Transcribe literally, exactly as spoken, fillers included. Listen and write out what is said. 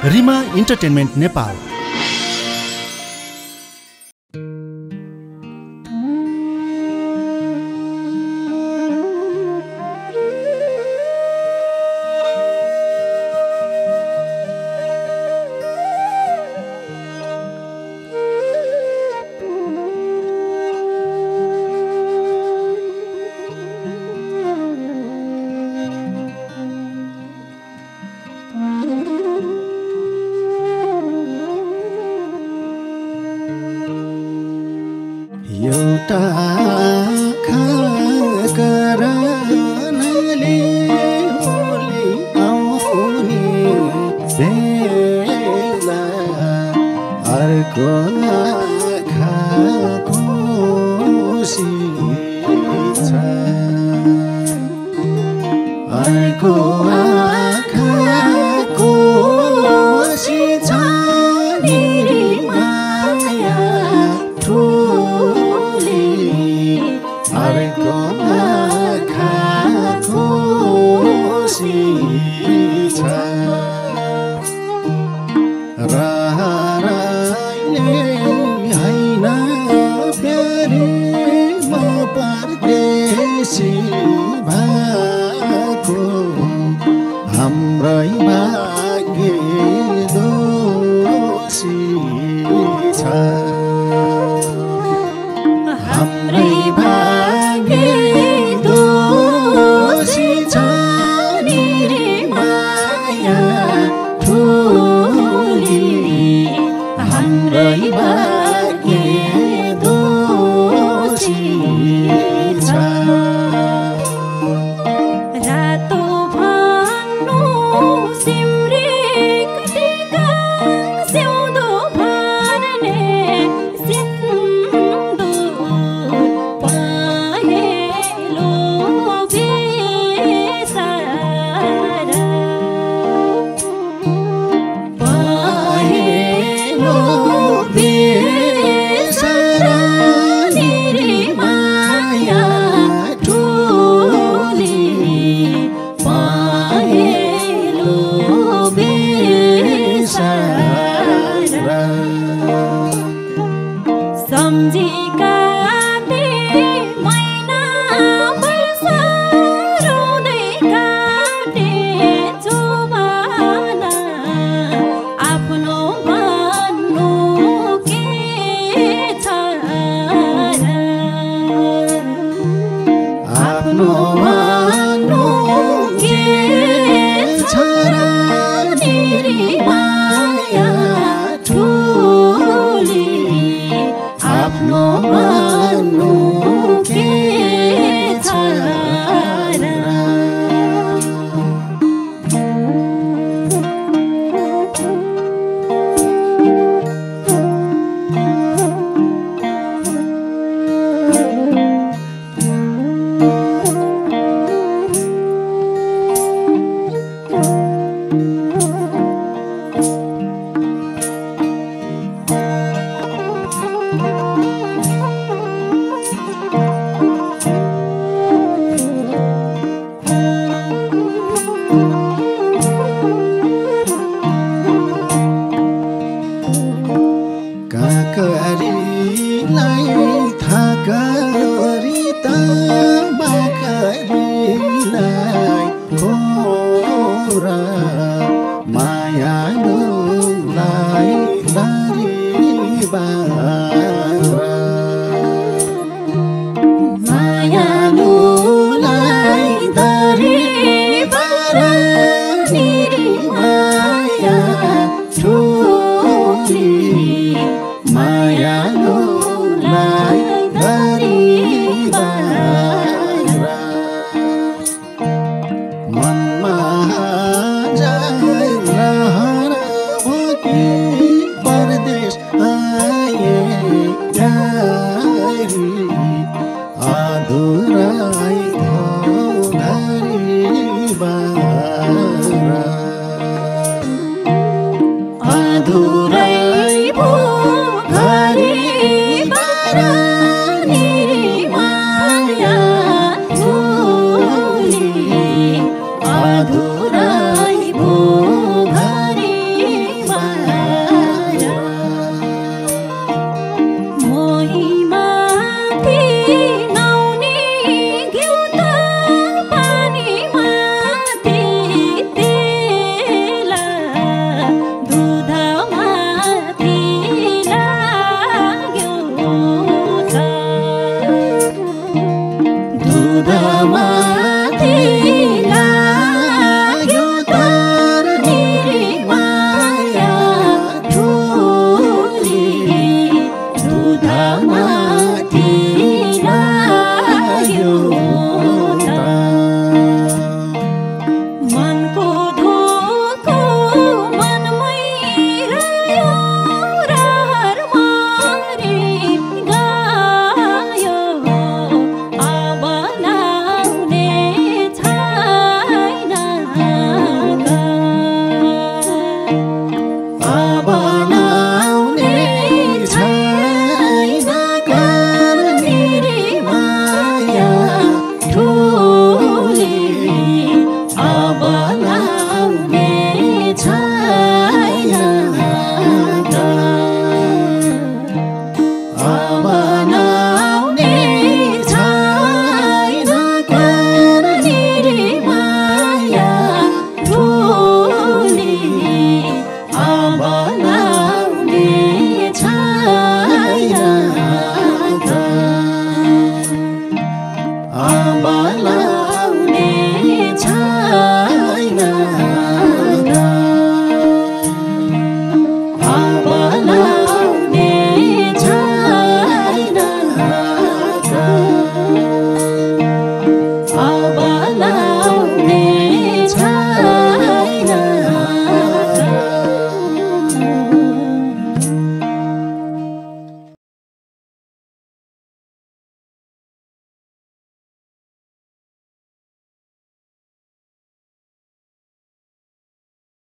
Rima entertainment Nepal. एउटा करानले होली आउने बेला अर्को आँखाको सिछ अर्को आँखाको सिछ मेरी माया अर्को आँखाको सिछ राराइले हैन प्यारे म परदेशी भएको हाम्रै भाग्य दोषी छ हाम्रै भाग्य दोषी छ मेरी माया ठुली हाम्रै भाग्य दोषी छ रातो भानु सिमरेक टिका सिउँदो भर्ने Maria, दुधमाथि लाग्यो तर्नेरी माया ठुली दुधमाथि लाग्यो मनको धोको मनमै रह्यो रहर मारी गायो अब लाउने छैन अब लाउने छैन कर्नेरी माया ठुली अब लाउने छैन अब लाउने छैन कर्नेरी माया ठुली अब लाउने छैन अब लाउने छैन